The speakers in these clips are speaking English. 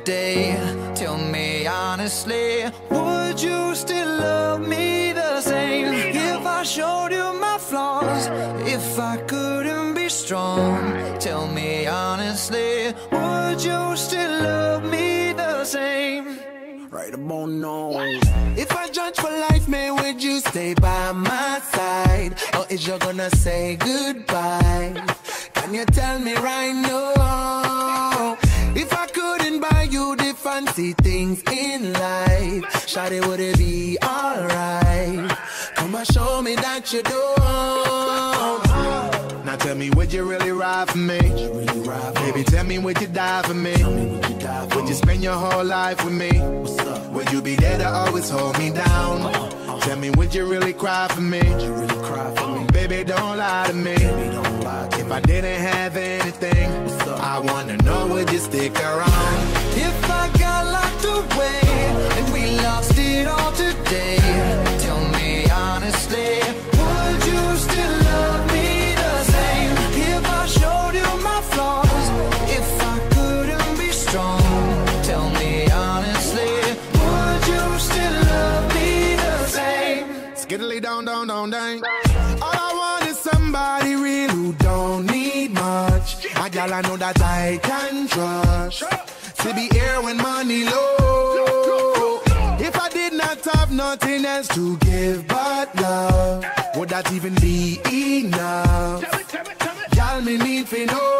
today? Tell me honestly, would you still love me the same? If I showed you my flaws, if I couldn't be strong, tell me honestly, would you still love me the same? Right about now. If I judge for life, man, would you stay by my side? Or is you gonna say goodbye? Can you tell me right now? If I couldn't buy you the fancy things in life, shawty, would it be alright? Come and show me that you don't. Now tell me, would you really ride for me? Baby, tell me, would you die for me? Would you spend your whole life with me? Would you be there to always hold me down? Tell me, would you really cry for me? Baby, don't lie to me. If I didn't have anything, I wanna know, would you stick around? If I got locked away and we lost it all today, tell me honestly, would you still love me the same? If I showed you my flaws, if I couldn't be strong, tell me honestly, would you still love me the same? Skiddly down, down, down, down. All I want is somebody real who don't need much. A girl I know that I can trust, to be here when money low. If I did not have nothing else to give but love, would that even be enough? Y'all me need to know.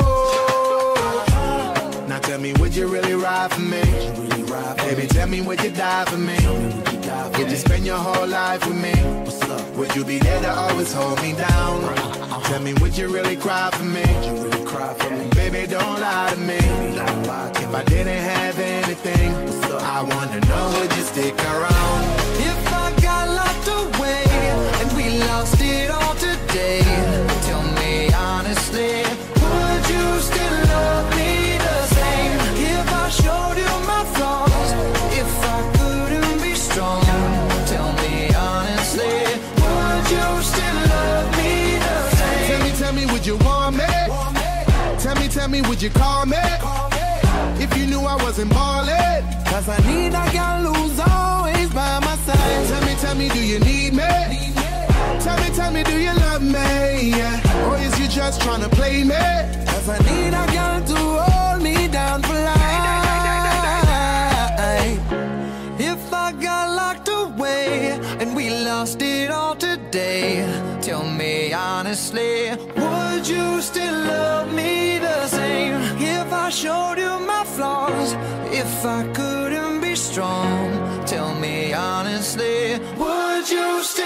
Now tell me, would you really ride for me? Baby, tell me, would you die for me? Would you spend your whole life with me? Would you be there to always hold me down? Tell me, would you really cry for me? Baby, don't lie to me. If I didn't have anything, I wanna know, would you stick around? If I got locked away and we lost it all today, tell me honestly, would you still love me the same? If I showed you my flaws, if I couldn't be strong, tell me honestly, would you still love me the same? Tell me, would you want me? Tell me, would you call me? If you knew I wasn't ballin', cause I need a girl who's always by my side. Tell me, do you need me? Tell me, do you love me? Yeah. Or is you just tryna play me? Cause I need a girl to hold me down for life. If I got locked away and we lost it all today, tell me honestly, would you still love me the same? If I showed you my flaws, if I couldn't be strong, tell me honestly, would you still